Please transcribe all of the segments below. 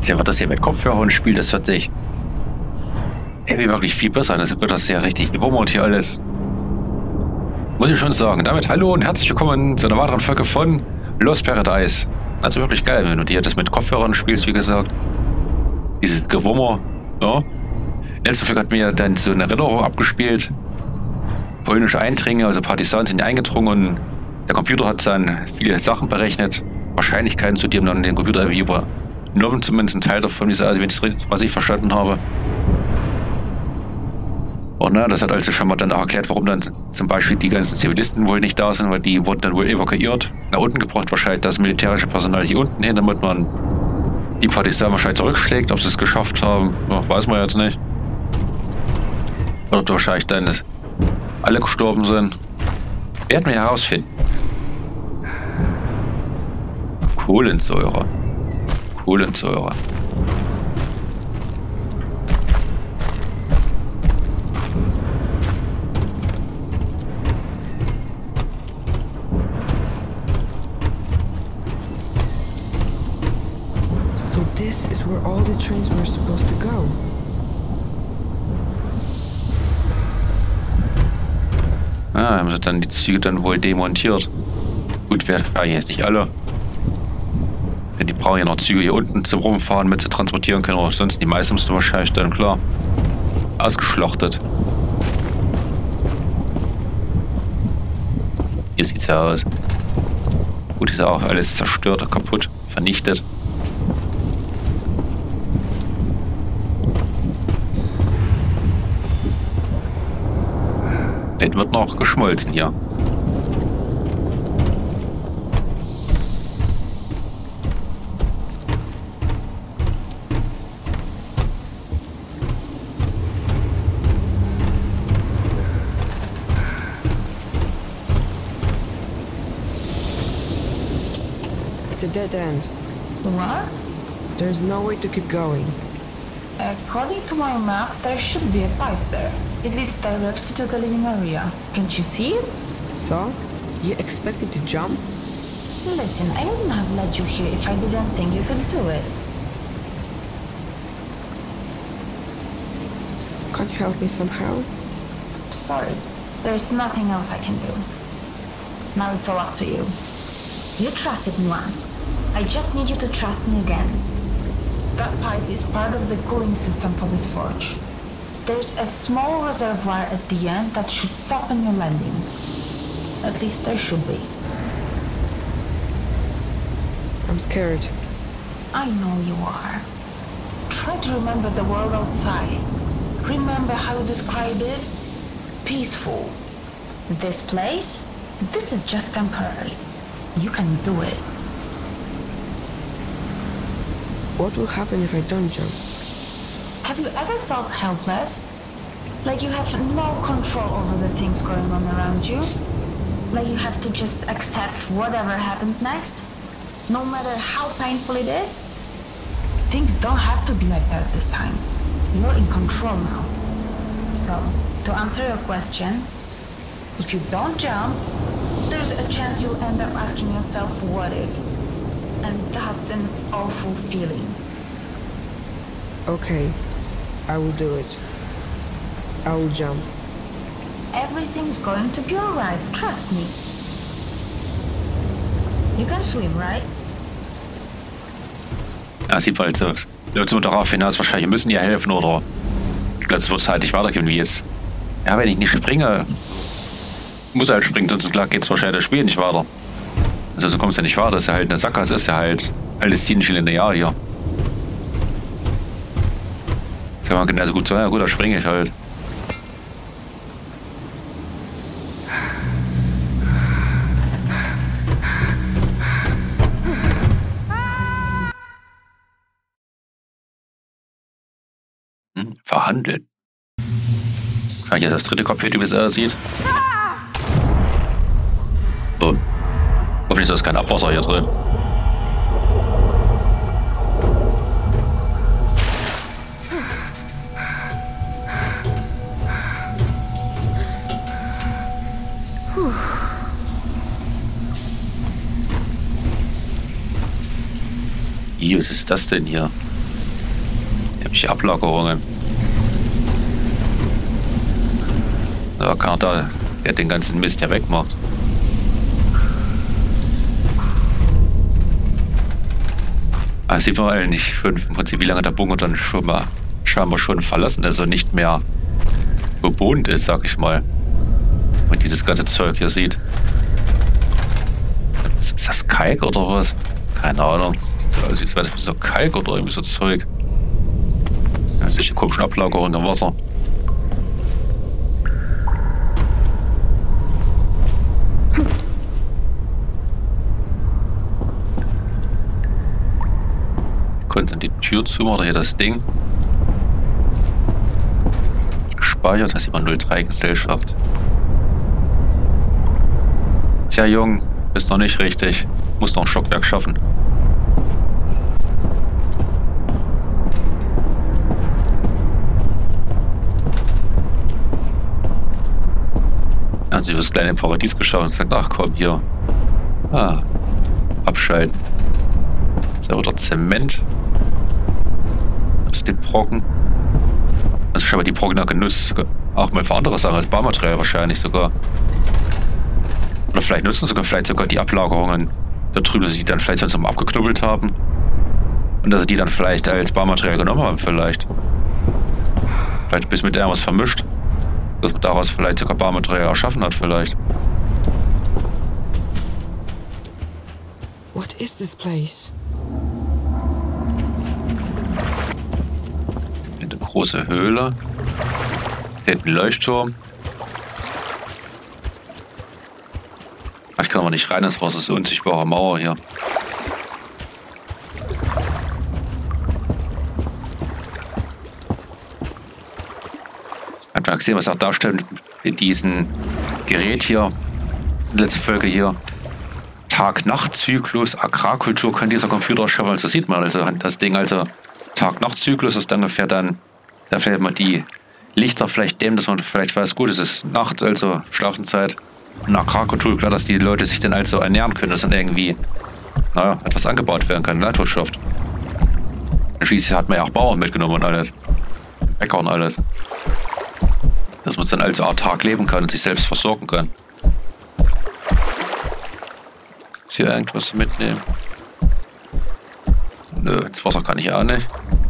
Ja, wird das hier mit Kopfhörern spielt, das hört sich irgendwie wirklich viel besser. Das wird das ja richtig Wummer und hier alles. Muss ich schon sagen. Damit hallo und herzlich willkommen zu einer weiteren Folge von Lost Paradise. Also wirklich geil, wenn du dir das mit Kopfhörern spielst, wie gesagt. Dieses Gewummer, ja. Letzte Folge hat mir dann so eine Erinnerung abgespielt. Polnische Eindringe, also Partisanen sind eingedrungen und der Computer hat dann viele Sachen berechnet. Wahrscheinlichkeiten zu dir und dann den Computer irgendwie übernommen, zumindest ein Teil davon, was ich verstanden habe. Und na, das hat also schon mal dann auch erklärt, warum dann zum Beispiel die ganzen Zivilisten wohl nicht da sind, weil die wurden dann wohl evakuiert, nach unten gebracht, wahrscheinlich das militärische Personal hier unten hin, damit man die Partisanen wahrscheinlich zurückschlägt. Ob sie es geschafft haben, ja, weiß man jetzt nicht. Oder ob wahrscheinlich dann alle gestorben sind. Werden wir herausfinden. Kohlensäure. Kohlensäure. So this is where all the trains were supposed to go. Ah, haben sie dann die Züge dann wohl demontiert. Gut, wir ja jetzt nicht alle. Denn die brauchen ja noch Züge hier unten zum Rumfahren mit zu transportieren können. Aber sonst die meisten sind wahrscheinlich dann klar ausgeschlachtet. Hier sieht es ja aus. Gut, ist ja auch alles zerstört, kaputt, vernichtet. Das wird noch geschmolzen hier. It's a dead end. What? There's no way to keep going. According to my map, there should be a pipe there. It leads directly to the living area. Can't you see it? So? You expect me to jump? Listen, I wouldn't have let you here if I didn't think you could do it. Can't you help me somehow? Sorry, there's nothing else I can do. Now it's all up to you. You trusted me once. I just need you to trust me again. That pipe is part of the cooling system for this forge. There's a small reservoir at the end that should soften your landing. At least there should be. I'm scared. I know you are. Try to remember the world outside. Remember how you described it? Peaceful. This place? This is just temporary. You can do it. What will happen if I don't jump? Have you ever felt helpless? Like you have no control over the things going on around you? Like you have to just accept whatever happens next? No matter how painful it is? Things don't have to be like that this time. You're in control now. So, to answer your question, if you don't jump, there's a chance you'll end up asking yourself, what if? And that's an awful feeling. Okay, I will do it. I will jump. Everything's going to be alright, trust me. You can swim, right? Ja, sieht bald so. Läuft so darauf hinaus, wahrscheinlich müssen die helfen oder das wird es halt nicht weitergehen wie jetzt. Ja, wenn ich nicht springe, muss halt springen, sonst klar geht es wahrscheinlich das Spiel nicht weiter. Also so kommst du ja nicht weiter, das ist ja halt eine Sackgasse, ist ja halt alles ziemlich linear hier. Das kann man genauso gut sagen, ja gut, da springe ich halt. Verhandeln. Kann ich jetzt das dritte Kapitel, wie es aussieht? So. Hoffentlich ist kein Abwasser hier drin. Was ist das denn hier? Die Ablagerungen. Da kann er da ja, den ganzen Mist ja wegmacht. Da sieht man eigentlich schon im Prinzip, wie lange der Bunker dann schon mal scheinbar schon verlassen ist und nicht mehr bewohnt ist, sag ich mal. Wenn man dieses ganze Zeug hier sieht. Ist das Kalk oder was? Keine Ahnung. Also ich weiß nicht, so Kalk oder irgendwie so Zeug. Ja, solche komischen Ablagerungen im Wasser. Konnten die Tür zu oder hier das Ding. Gespeichert, das ist immer 03 Gesellschaft. Tja, Jung, bist noch nicht richtig. Muss noch ein Stockwerk schaffen. Ja, sie hat das kleine Paradies geschaut und sagt, ach komm, hier. Ah, abschalten. Ist ja wieder Zement. Den Brocken. Also ich habe die Brocken genutzt, auch mal für andere Sachen als Baumaterial wahrscheinlich sogar. Oder vielleicht nutzen vielleicht sogar die Ablagerungen da drüben, dass sie die dann vielleicht sonst mal abgeknubbelt haben. Und dass sie die dann vielleicht als Baumaterial genommen haben vielleicht. Vielleicht bis mit irgendwas vermischt. Dass man daraus vielleicht sogar Baumaterial erschaffen hat vielleicht. What is this place? Eine große Höhle. Hier hat ein Leuchtturm. Ich kann aber nicht rein, das war so eine unsichtbare Mauer hier. Habt ihr gesehen, was auch darstellt in diesem Gerät hier? Letzte Folge hier. Tag-Nacht-Zyklus, Agrarkultur kann dieser Computer schaffen. Also sieht man also das Ding, also Tag-Nacht-Zyklus ist dann ungefähr dann, da vielleicht mal die Lichter vielleicht dämmen, dass man vielleicht weiß, gut, es ist Nacht, also Schlafenszeit. Und Agrarkultur, klar, dass die Leute sich dann also ernähren können, dass dann irgendwie, naja, etwas angebaut werden kann in der Landwirtschaft. Und schließlich hat man ja auch Bauern mitgenommen und alles. Bäcker und alles. Dass man dann also autark leben kann und sich selbst versorgen kann. Ist hier irgendwas mitnehmen? Nö, das Wasser kann ich auch nicht.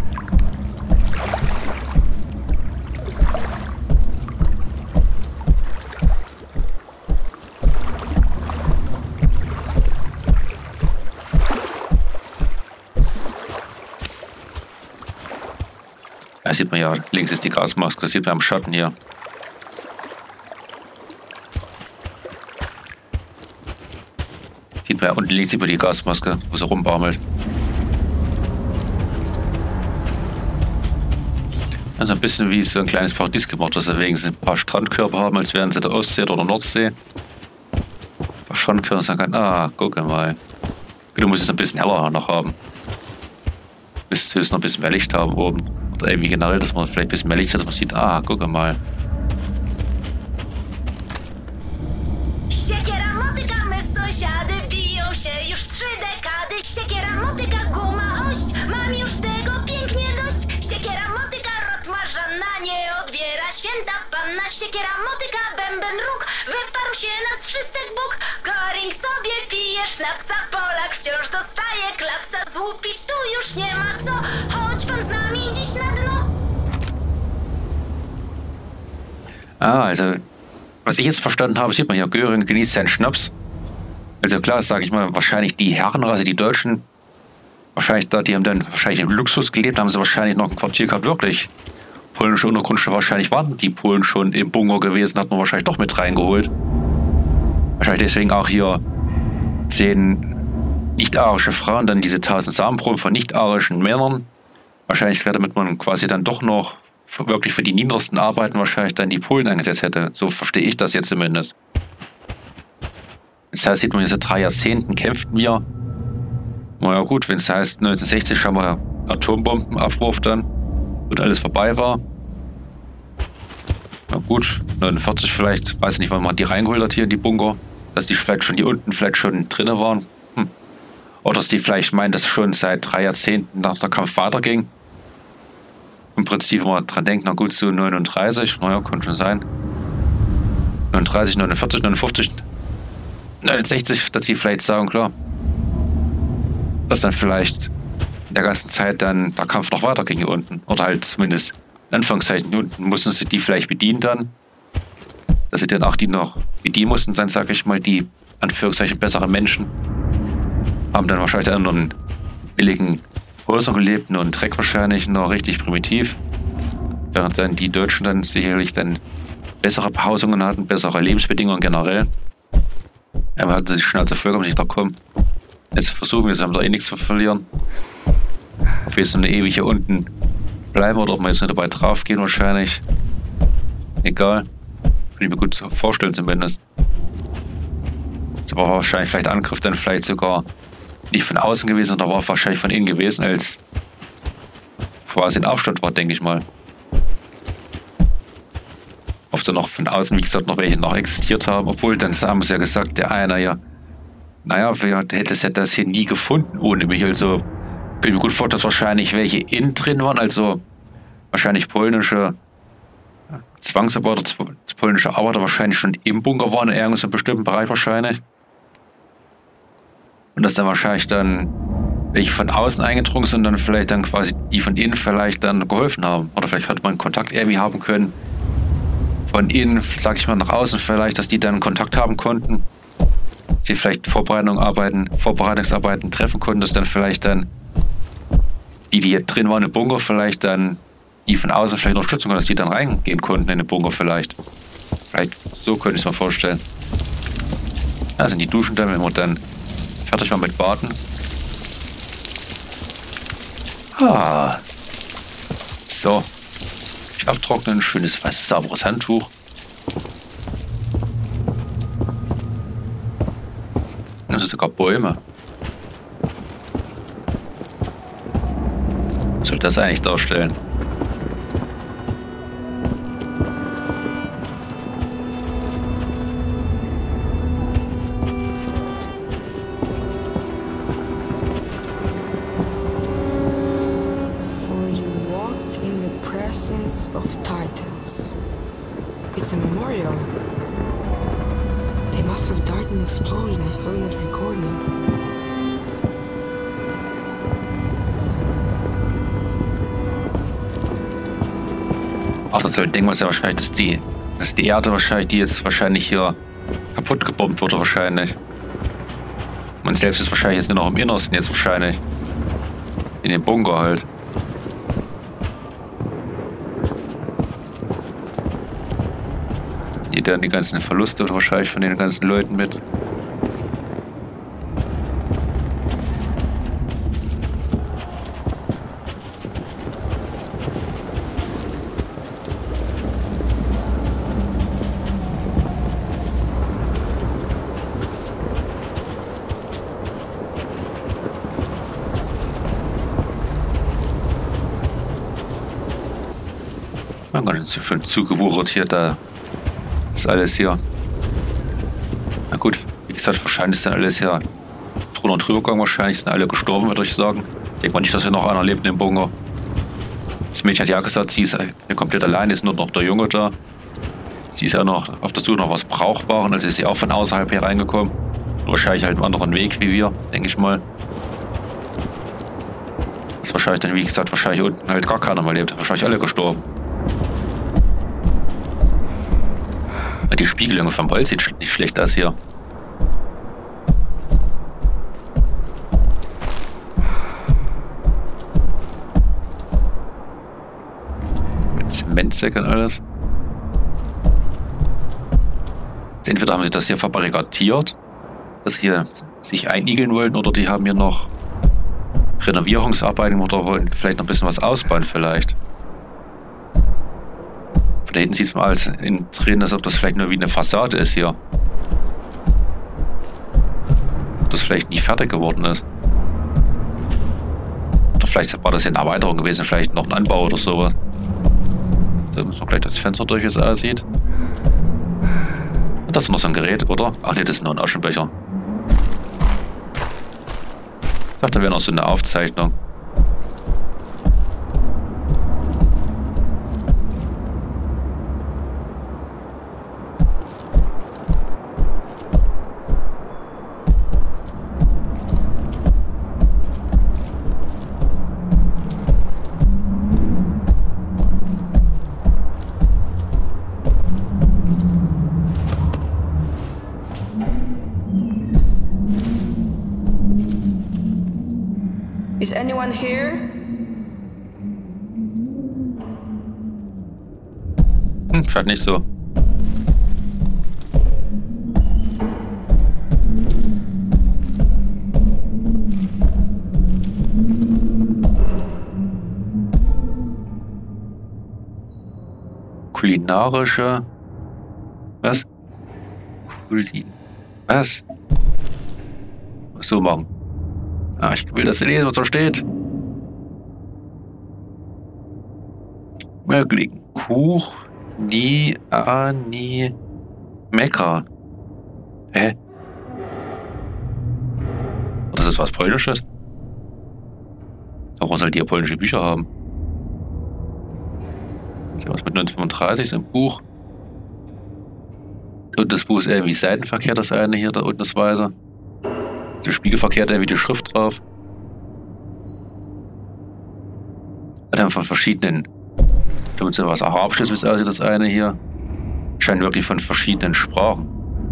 Da sieht man ja, links ist die Gasmaske, das sieht man am Schatten hier. Sieht man ja, unten links sieht man die Gasmaske, wo sie rumbaumelt. Also ein bisschen wie so ein kleines Paradies gemacht, deswegen sie ein paar Strandkörper haben, als wären sie der Ostsee oder der Nordsee. Ein paar Strandkörper sagen kann, ah, guck mal. Du musst es ein bisschen heller noch haben. Müsstest du noch ein bisschen mehr Licht haben oben. Oder irgendwie generell, dass man vielleicht ein bisschen mehr Licht hat, dass man sieht, ah, guck mal. Siekiera motyka, my sąsiady biją się już 3 dekady. Siekiera motyka, guma ość, mam już tego pięknie dość. Siekiera motyka, rotmarza na nie odbiera. Święta panna, siekiera motyka, bęben róg, wyparł się nas wszystek Bóg. Goring sobie pije sznapsa, Polak wciąż dostaje klapsa. Złupić tu już nie ma co, chodź pan z nami dziś na dno. Ah, also, was ich jetzt verstanden habe, sieht man hier, Göring genießt seinen Schnaps. Also klar, sage ich mal, wahrscheinlich die Herren, also die Deutschen, wahrscheinlich da, die haben dann wahrscheinlich im Luxus gelebt, haben sie wahrscheinlich noch ein Quartier gehabt, wirklich. Polnische Untergrundstücke, wahrscheinlich waren die Polen schon im Bunker gewesen, hat man wahrscheinlich doch mit reingeholt. Wahrscheinlich deswegen auch hier 10 nicht-arische Frauen, dann diese 1000 Samenproben von nicht-arischen Männern. Wahrscheinlich, damit man quasi dann doch noch wirklich für die niedrigsten Arbeiten wahrscheinlich dann die Polen eingesetzt hätte. So verstehe ich das jetzt zumindest. Das heißt, sieht man, seit 3 Jahrzehnten kämpften wir. Naja gut, wenn es heißt, 1960 haben wir Atombombenabwurf dann und alles vorbei war. Na gut, 49 vielleicht, weiß nicht, wann man die reingeholt hat hier in die Bunker, dass die vielleicht schon, die unten vielleicht schon drin waren. Oder dass die vielleicht meinen, dass schon seit 3 Jahrzehnten nach der Kampf weiterging. im Prinzip immer dran denkt, na gut, so 39, naja, kann schon sein. 39, 49, 59, 69, dass sie vielleicht sagen, klar, dass dann vielleicht in der ganzen Zeit dann der Kampf noch weiter ging hier unten. Oder halt zumindest in Anführungszeichen, hier unten mussten sie die vielleicht bedienen dann. Dass sie dann auch die noch bedienen mussten, dann sage ich mal, die Anführungszeichen besseren Menschen haben dann wahrscheinlich in anderen billigen Häusern gelebt, nur ein Dreck wahrscheinlich, noch richtig primitiv. Während dann die Deutschen dann sicherlich dann bessere Behausungen hatten, bessere Lebensbedingungen generell. Aber hatten sie die Schnauze voll, nicht da kommen. Jetzt versuchen wir es, haben da eh nichts zu verlieren. Ob wir jetzt nur ewig hier unten bleiben oder ob wir jetzt nicht dabei drauf gehen wahrscheinlich. Egal. Kann ich mir gut vorstellen zumindest. Das war wahrscheinlich vielleicht Angriff dann vielleicht sogar nicht von außen gewesen, sondern war wahrscheinlich von innen gewesen, als quasi ein Aufstand war, denke ich mal. Ob da noch von außen, wie gesagt, noch welche noch existiert haben, obwohl dann haben sie ja gesagt, der eine ja, naja, wer hätte es ja das hier nie gefunden ohne mich, also bin mir gut vor, dass wahrscheinlich welche innen drin waren, also wahrscheinlich polnische Zwangsarbeiter, polnische Arbeiter wahrscheinlich schon im Bunker waren, in irgendeinem bestimmten Bereich wahrscheinlich. Und dass dann wahrscheinlich dann welche von außen eingedrungen sind und dann vielleicht dann quasi die von innen vielleicht dann geholfen haben. Oder vielleicht hat man Kontakt irgendwie haben können. Von innen, sag ich mal, nach außen vielleicht, dass die dann Kontakt haben konnten. Sie vielleicht Vorbereitungsarbeiten treffen konnten, dass dann vielleicht dann die hier drin waren im Bunker, vielleicht dann die von außen vielleicht Unterstützung haben, dass die dann reingehen konnten in den Bunker vielleicht. Vielleicht so könnte ich es mir vorstellen. Ja, sind die Duschen dann, wenn wir dann fertig waren mit Baden. Ah. So. Ich abtrocknen, schönes weißes, sauberes Handtuch. Das sind sogar Bäume. Was soll das eigentlich darstellen? It's a memorial. They must have died in an explosion. I saw in that recording. Ach, das denken wir uns ja wahrscheinlich, dass die Erde wahrscheinlich, die jetzt wahrscheinlich hier kaputt gebombt wurde wahrscheinlich. Man selbst ist wahrscheinlich jetzt nur noch im Innersten jetzt wahrscheinlich. In dem Bunker halt. Dann die ganzen Verluste wahrscheinlich von den ganzen Leuten mit. Man kann schon zugewuchert hier da. Ist alles hier. Na gut, wie gesagt, wahrscheinlich ist dann alles hier drunter und drüber gegangen. Wahrscheinlich sind alle gestorben, würde ich sagen. Ich denke mal nicht, dass hier noch einer lebt im Bunker. Das Mädchen hat ja gesagt, sie ist komplett allein, ist nur noch der Junge da. Sie ist ja noch auf der Suche nach was Brauchbarem, also ist sie auch von außerhalb hier reingekommen. Wahrscheinlich halt einen anderen Weg wie wir, denke ich mal. Das ist wahrscheinlich dann, wie gesagt, wahrscheinlich unten halt gar keiner mehr lebt. Wahrscheinlich alle gestorben. Die Spiegelung vom Holz sieht nicht schlecht aus hier. Mit Zementsäcken und alles. Entweder haben sie das hier verbarrikadiert, dass sie hier sich einigeln wollten, oder die haben hier noch Renovierungsarbeiten oder wollen vielleicht noch ein bisschen was ausbauen vielleicht. Da hinten sieht es mal alles innen drin, als ob das vielleicht nur wie eine Fassade ist hier. Ob das vielleicht nie fertig geworden ist. Oder vielleicht war das ja eine Erweiterung gewesen, vielleicht noch ein Anbau oder sowas. Da müssen wir gleich das Fenster durch, wie es aussieht. Und das ist noch so ein Gerät, oder? Ach nee, das ist nur ein Aschenbecher. Ich dachte, da wäre noch so eine Aufzeichnung. Is anyone here? Scheint nicht so. Kulinarische... Was? Was? Was so machen? Ah, ich will das lesen, was da steht. Möglichen Kuch, nie, Mekka. Hä? Das ist was Polnisches? Warum soll die ja polnische Bücher haben? Sehen wir was mit 1935 so ein Buch. Und das Buch ist irgendwie seitenverkehrt, das eine hier, da unten das weiße. Der spiegelverkehrt irgendwie die Schrift drauf. Dann von verschiedenen. Da gibt es was Arabisches, wie es aussieht, das eine hier. Scheint wirklich von verschiedenen Sprachen.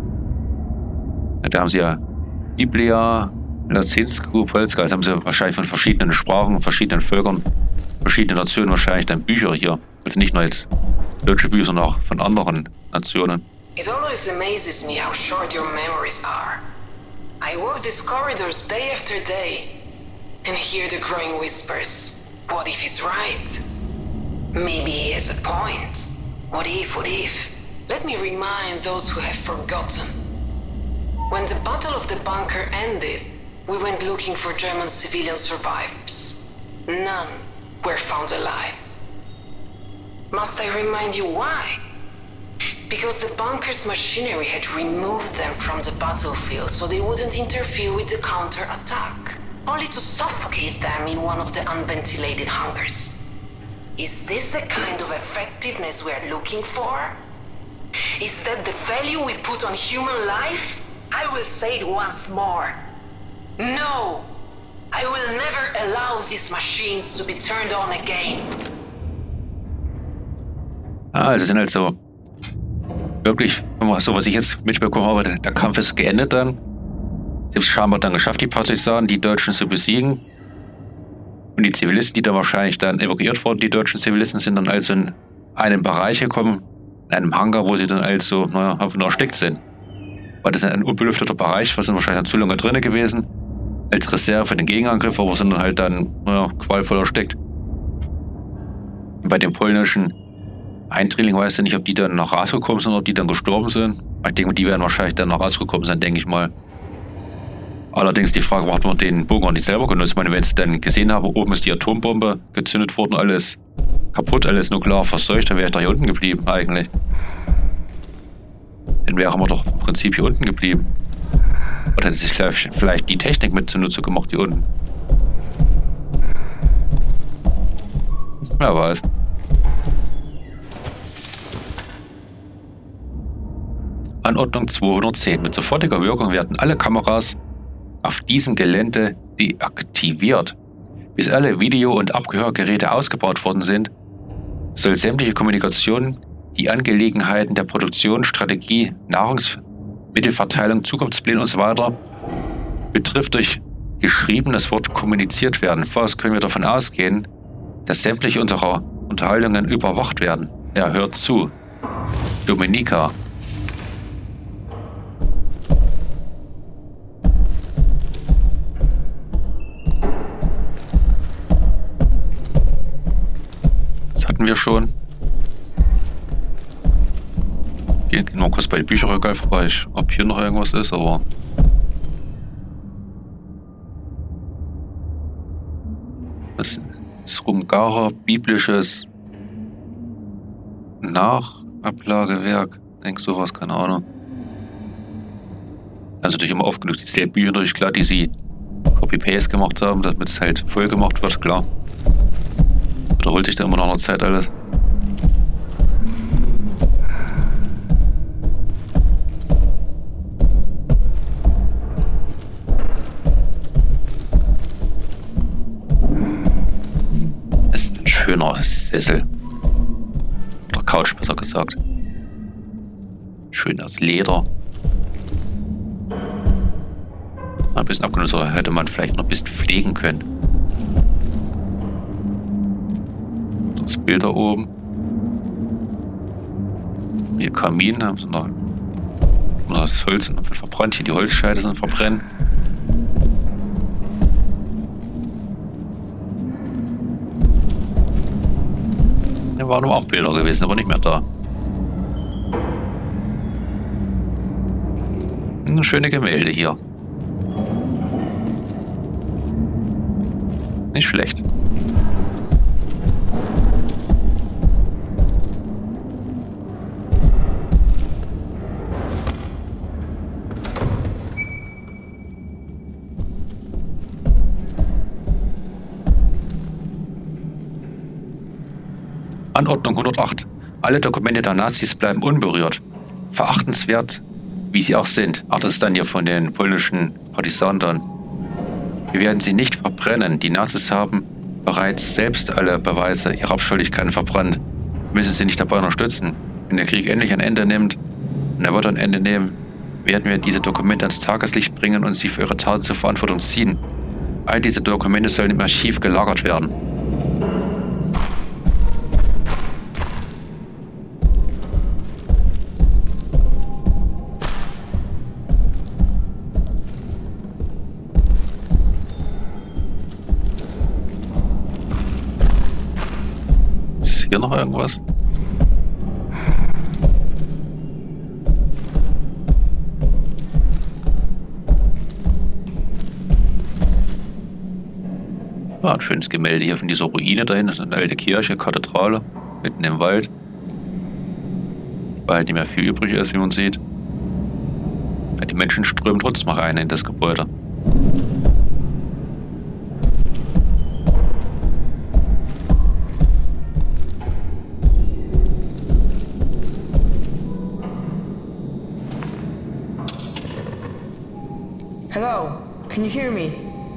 Da haben sie ja Biblia, Latinsko, Polska. Da haben sie wahrscheinlich von verschiedenen Sprachen, verschiedenen Völkern, verschiedenen Nationen wahrscheinlich dann Bücher hier. Also nicht nur jetzt deutsche Bücher, sondern auch von anderen Nationen. It always amazes me how short your memories are. I walk these corridors day after day and hear the growing whispers. What if he's right? Maybe he has a point. What if, what if? Let me remind those who have forgotten. When the Battle of the Bunker ended, we went looking for German civilian survivors. None were found alive. Must I remind you why? Because the bunker's machinery had removed them from the battlefield so they wouldn't interfere with the counter-attack, only to suffocate them in one of the unventilated hangars. Is this the kind of effectiveness we're looking for? Is that the value we put on human life? I will say it once more. No! I will never allow these machines to be turned on again. Ah, das sind halt so wirklich, so was ich jetzt mitbekommen habe, der Kampf ist geendet dann. Sie haben es scheinbar dann geschafft, die Partisanen, die Deutschen zu besiegen. Und die Zivilisten, die da wahrscheinlich dann evakuiert wurden, die deutschen Zivilisten, sind dann also in einen Bereich gekommen, in einem Hangar, wo sie dann also, naja, einfach nur erstickt sind. Weil das ist ein unbelüfteter Bereich, was sind wahrscheinlich dann zu lange drin gewesen, als Reserve für den Gegenangriff, aber sind dann halt dann, naja, qualvoll erstickt. Und bei den polnischen Eindringling weiß ja nicht, ob die dann noch rausgekommen sind oder ob die dann gestorben sind. Ich denke, die werden wahrscheinlich dann noch rausgekommen sein, denke ich mal. Allerdings die Frage, warum man den Bunker nicht selber genutzt? Ich meine, wenn sie dann gesehen haben, oben ist die Atombombe gezündet worden, alles kaputt, alles nuklear verseucht, dann wäre ich doch hier unten geblieben eigentlich. Dann wären wir doch im Prinzip hier unten geblieben. Oder hätte sich vielleicht die Technik mit zunutze gemacht hier unten. Wer weiß. Anordnung 210. Mit sofortiger Wirkung werden alle Kameras auf diesem Gelände deaktiviert. Bis alle Video- und Abgehörgeräte ausgebaut worden sind, soll sämtliche Kommunikation, die Angelegenheiten der Produktion, Strategie, Nahrungsmittelverteilung, Zukunftspläne usw. betrifft durch geschriebenes Wort kommuniziert werden. Vorerst können wir davon ausgehen, dass sämtliche unserer Unterhaltungen überwacht werden. Er hört zu. Dominika. Hatten wir schon. Gehen mal kurz bei den Bücherregal vorbei, ob hier noch irgendwas ist, aber... Das ist Rumgarer biblisches Nachablagewerk. Denk sowas, keine Ahnung. Also natürlich immer oft genug die Bücher durch, klar, die sie Copy-Paste gemacht haben, damit es halt voll gemacht wird, klar. Wiederholt sich dann immer nach einer Zeit alles. Es ist ein schöner Sessel. Oder Couch, besser gesagt. Schönes Leder. Ein bisschen abgenutzt, oder hätte man vielleicht noch ein bisschen pflegen können. Das Bild da oben. Hier Kamin, haben sie noch. Das Holz ist verbrannt, hier die Holzscheite sind verbrennen. Da waren auch Bilder gewesen, aber nicht mehr da. Eine schöne Gemälde hier. Nicht schlecht. Anordnung 108. Alle Dokumente der Nazis bleiben unberührt. Verachtenswert, wie sie auch sind. Ach, das ist dann hier von den polnischen Partisanen dann. Wir werden sie nicht verbrennen. Die Nazis haben bereits selbst alle Beweise ihrer Abscheulichkeiten verbrannt. Wir müssen sie nicht dabei unterstützen. Wenn der Krieg endlich ein Ende nimmt, und er wird ein Ende nehmen, werden wir diese Dokumente ans Tageslicht bringen und sie für ihre Taten zur Verantwortung ziehen. All diese Dokumente sollen im Archiv gelagert werden. Ist hier noch irgendwas? Ja, ein schönes Gemälde hier von dieser Ruine dahin. Das ist eine alte Kirche, Kathedrale, mitten im Wald. Weil halt nicht mehr viel übrig ist, wie man sieht. Die Menschen strömen trotzdem rein in das Gebäude. Hello, can you hear me?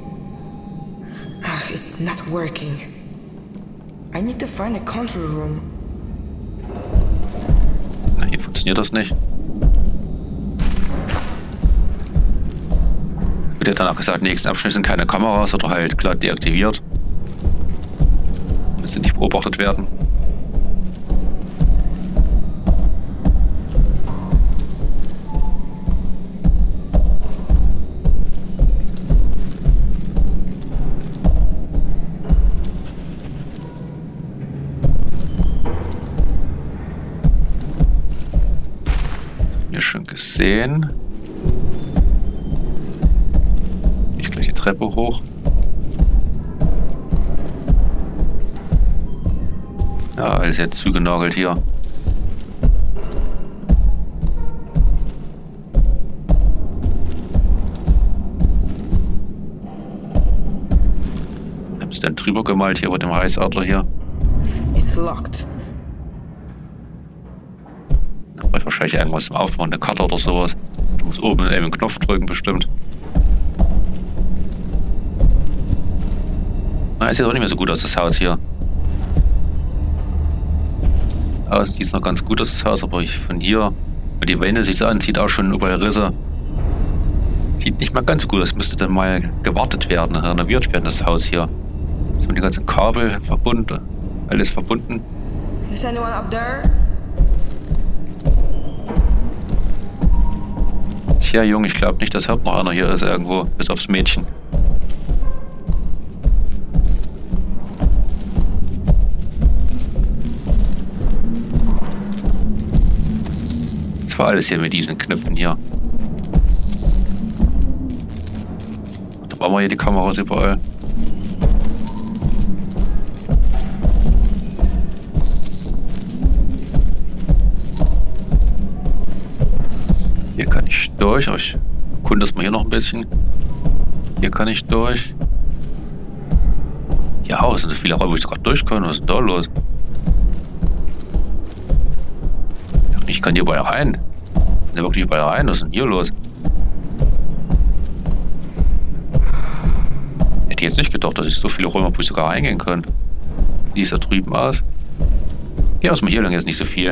Ah, it's not working. I need to find a control room. Na, hier funktioniert das nicht. Wird ja danach gesagt, nächsten Abschnitt sind keine Kameras oder halt glatt deaktiviert. Dass sie nicht beobachtet werden. Schon gesehen. Ich gleich die Treppe hoch. Ja, alles jetzt zugenagelt hier. Haben sie dann drüber gemalt hier über dem Reichsadler hier. It's locked. Wahrscheinlich irgendwas zum Aufbauen, eine Karte oder sowas. Du musst oben eben einen Knopf drücken, bestimmt. Na, es sieht auch nicht mehr so gut aus, das Haus hier. Außen sieht es noch ganz gut aus, das Haus, aber von hier, wenn die Wände sich so anzieht, auch schon überall Risse. Sieht nicht mal ganz so gut aus, müsste dann mal gewartet werden, renoviert werden, das Haus hier. Jetzt sind die ganzen Kabel verbunden, alles verbunden. Is anyone up there? Tja, Junge, ich glaube nicht, dass überhaupt noch einer hier ist irgendwo, bis aufs Mädchen. Das war alles hier mit diesen Knöpfen hier. Da brauchen wir hier die Kameras überall. Hier kann ich durch, aber ich erkunde das mal hier noch ein bisschen. Hier kann ich durch. Ja, es sind so viele Räume, wo ich gerade durch kann. Was ist denn da los? Ich kann hier überall rein. Ich kann hier wirklich überall rein. Was ist denn hier los? Hätte ich jetzt nicht gedacht, dass ich so viele Räume, wo ich sogar reingehen kann. Wie sieht da drüben aus? Ja, was man hier lang ist nicht so viel.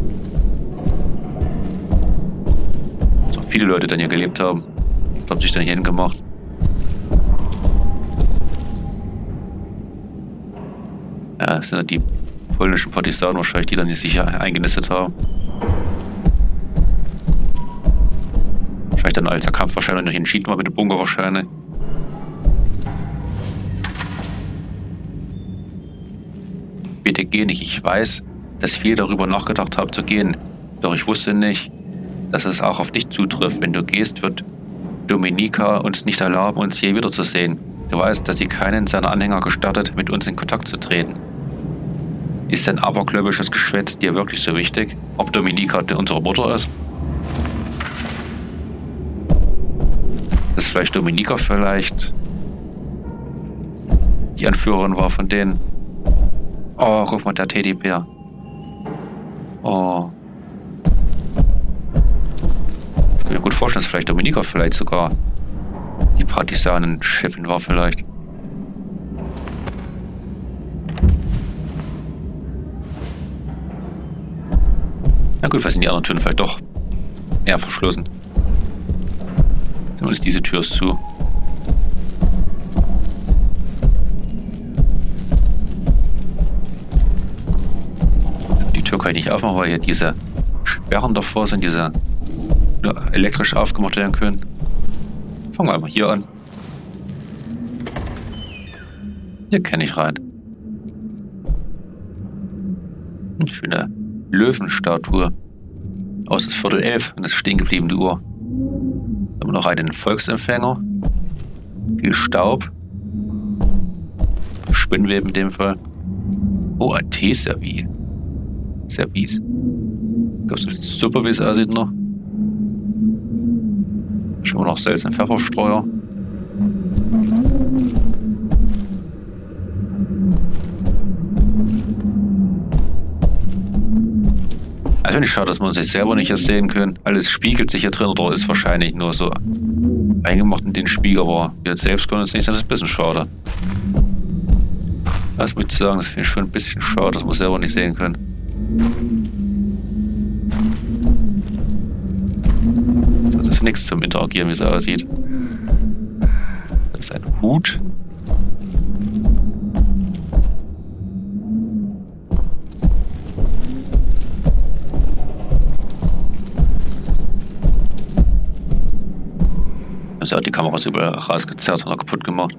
Viele Leute dann hier gelebt haben. Was haben sich dann hier hingemacht? Ja, das sind die polnischen Partisanen wahrscheinlich, die dann nicht sicher eingenistet haben. Wahrscheinlich dann, als der Kampf wahrscheinlich noch entschieden war mit dem Bunker wahrscheinlich. Bitte geh nicht. Ich weiß, dass viele darüber nachgedacht haben zu gehen. Doch ich wusste nicht, dass es auch auf dich zutrifft. Wenn du gehst, wird Dominika uns nicht erlauben, uns je wiederzusehen. Du weißt, dass sie keinen seiner Anhänger gestattet, mit uns in Kontakt zu treten. Ist denn abergläubisches Geschwätz dir wirklich so wichtig? Ob Dominika unsere Mutter ist? Dass vielleicht Dominika vielleicht die Anführerin war von denen. Oh, guck mal, der Teddybär. Oh. Das kann ich mir gut vorstellen, dass vielleicht Dominika vielleicht sogar die Partisanen-Chefin war vielleicht. Na gut, was sind die anderen Türen vielleicht doch eher verschlossen. Zumindest diese Tür ist zu. Die Tür kann ich nicht aufmachen, weil hier diese Sperren davor sind, diese nur elektrisch aufgemacht werden können. Fangen wir mal hier an. Hier kann ich rein. Eine schöne Löwenstatue. Aus das Viertel 11 und ist stehen geblieben, die Uhr. Dann haben wir noch einen Volksempfänger. Viel Staub. Spinnweben in dem Fall. Oh, ein Teeservice. Service. Gab es super, wie es aussieht noch. Schon mal noch Salz und Pfefferstreuer. Also finde ich schade, dass man sich selber nicht erst sehen können. Alles spiegelt sich hier drin oder ist wahrscheinlich nur so eingemacht in den Spiegel, aber wir selbst können uns nicht sehen. Das ist ein bisschen schade. Das muss ich sagen, das finde ich schon ein bisschen schade, dass wir selber nicht sehen können. Das ist nichts zum Interagieren, wie es aussieht. Das ist ein Hut. Also hat die Kameras überall rausgezerrt und kaputt gemacht.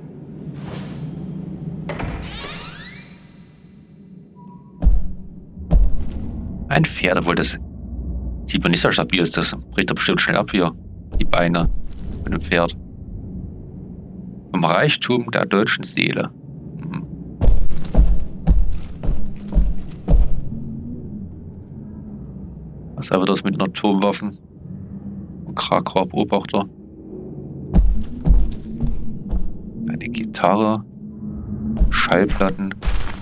Ein Pferd, obwohl das sieht man nicht so stabil ist. Das bricht doch bestimmt schnell ab hier. Die Beine von dem Pferd. Vom Reichtum der deutschen Seele. Was haben wir das mit den Atomwaffen? Krakauer Beobachter. Eine Gitarre. Schallplatten.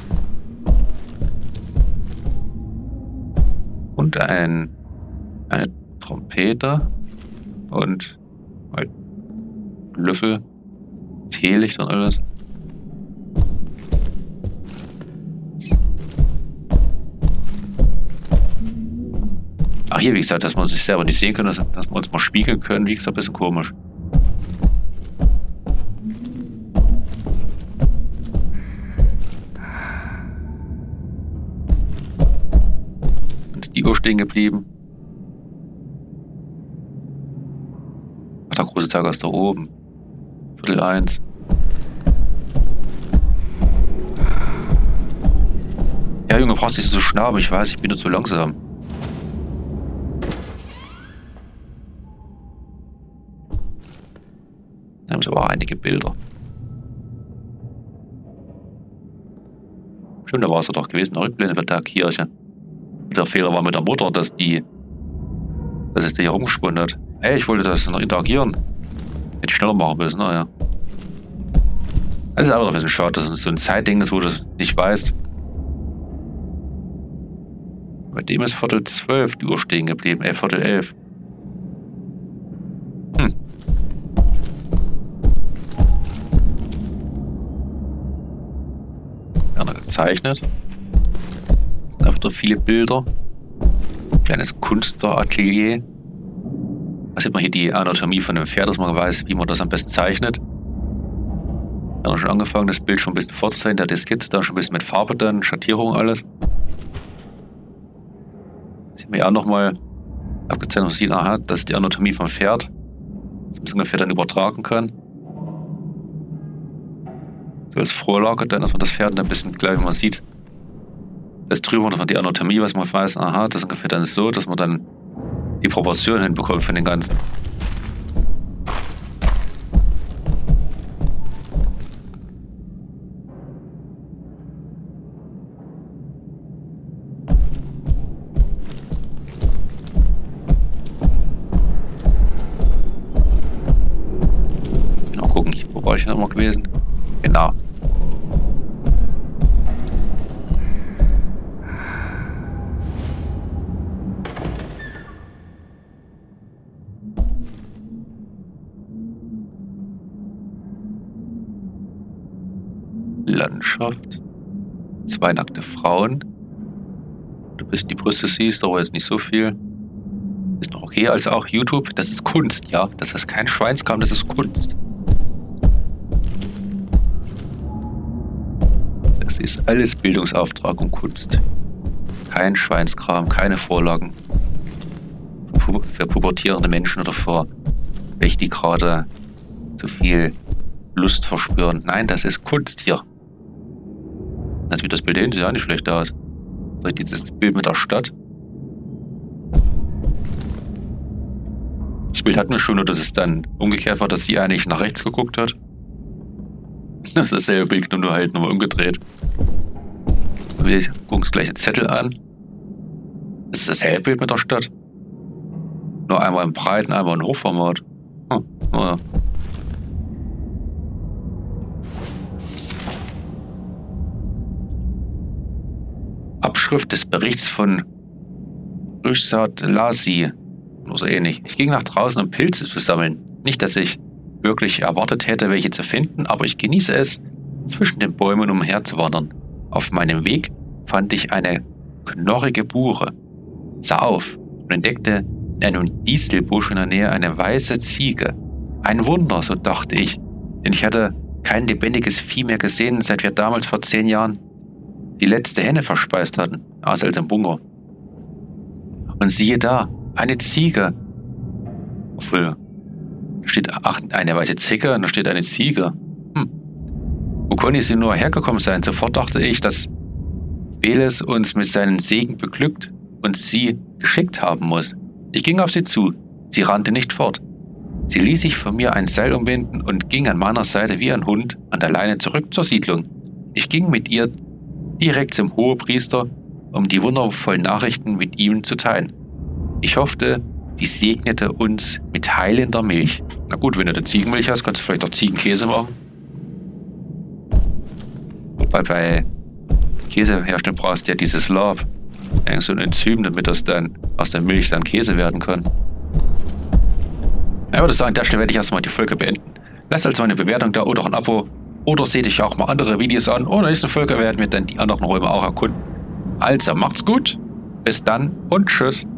Und eine Trompete. Und ein Löffel. Teelicht und alles. Ach hier, wie gesagt, dass wir uns selber nicht sehen können, dass wir uns mal spiegeln können, wie gesagt, ein bisschen komisch. Und ist die Uhr stehen geblieben. Ach, der große Tag ist da oben. Viertel 1. Ja, Junge, brauchst nicht so schnauben. Ich weiß, ich bin nur zu langsam. Da haben sie aber auch einige Bilder. Stimmt, da war es doch gewesen, eine Rückblende bei der Kirche. Der Fehler war mit der Mutter, dass es da hier rumgesponnen hat. Ey, ich wollte das noch interagieren. Hätte ich schneller machen müssen, naja. Das ist aber noch ein bisschen schade, dass es so ein Zeitding ist, wo du das nicht weißt. Bei dem ist Viertel 12 die Uhr stehen geblieben, Viertel 11. Gerne gezeichnet. Da sind viele Bilder. Kleines Kunstatelier. Da sieht man hier die Anatomie von dem Pferd, dass man weiß, wie man das am besten zeichnet. Wir haben schon angefangen, das Bild schon ein bisschen vorzuzeichnen. Der Diskette da schon ein bisschen mit Farbe dann, Schattierung, alles. Mir auch nochmal abgezeichnet sieht, aha, das ist die Anatomie vom Pferd. Das man ungefähr dann übertragen kann. So als Vorlage dann, dass man das Pferd ein bisschen gleich, wie man sieht. Das drüber noch die Anatomie, was man weiß, aha, das ist ungefähr dann so, dass man dann die Proportionen hinbekommt von den Ganzen. Genau, gucken, wo war ich noch mal gewesen? Genau. Landschaft. 2 nackte Frauen. Du bist die Brüste siehst, aber jetzt nicht so viel. Ist noch okay, also auch YouTube, das ist Kunst, ja. Das ist kein Schweinskram, das ist Kunst. Das ist alles Bildungsauftrag und Kunst. Kein Schweinskram, keine Vorlagen für pubertierende Menschen oder für welche, die gerade zu viel Lust verspüren. Nein, das ist Kunst hier. Das sieht das Bild hinten ja nicht schlecht aus. Dieses Bild mit der Stadt. Das Bild hatten wir schon, nur dass es dann umgekehrt war, dass sie eigentlich nach rechts geguckt hat. Das ist dasselbe Bild, nur halt nochmal umgedreht. Wir gucken uns gleich den Zettel an. Das ist dasselbe Bild mit der Stadt. Nur einmal im Breiten, einmal im Hochformat. Ja. Abschrift des Berichts von Rüchsat Lasi oder so ähnlich. Ich ging nach draußen, um Pilze zu sammeln. Nicht, dass ich wirklich erwartet hätte, welche zu finden, aber ich genieße es, zwischen den Bäumen umherzuwandern. Auf meinem Weg fand ich eine knorrige Buche, sah auf und entdeckte in einem Distelbusch in der Nähe eine weiße Ziege. Ein Wunder, so dachte ich, denn ich hatte kein lebendiges Vieh mehr gesehen, seit wir damals vor 10 Jahren die letzte Henne verspeist hatten, außer als im Bunker. Und siehe da, eine Ziege. Obwohl, da steht eine weiße Zicke und da steht eine Ziege. Wo konnte sie nur hergekommen sein? Sofort dachte ich, dass Veles uns mit seinen Segen beglückt und sie geschickt haben muss. Ich ging auf sie zu. Sie rannte nicht fort. Sie ließ sich von mir ein Seil umbinden und ging an meiner Seite wie ein Hund an der Leine zurück zur Siedlung. Ich ging mit ihr direkt zum Hohepriester, um die wundervollen Nachrichten mit ihm zu teilen. Ich hoffte, die segnete uns mit heilender Milch. Na gut, wenn du da Ziegenmilch hast, kannst du vielleicht auch Ziegenkäse machen. Wobei bei Käse herstellen brauchst du ja dieses Lab. So ein Enzym, damit das dann aus der Milch dann Käse werden kann. Ja, ich würde sagen, an der Stelle werde ich erstmal die Folge beenden. Lasst also eine Bewertung da oder ein Abo. Oder seht euch auch mal andere Videos an. Und in der nächsten Folge werden wir dann die anderen Räume auch erkunden. Also, macht's gut. Bis dann und tschüss.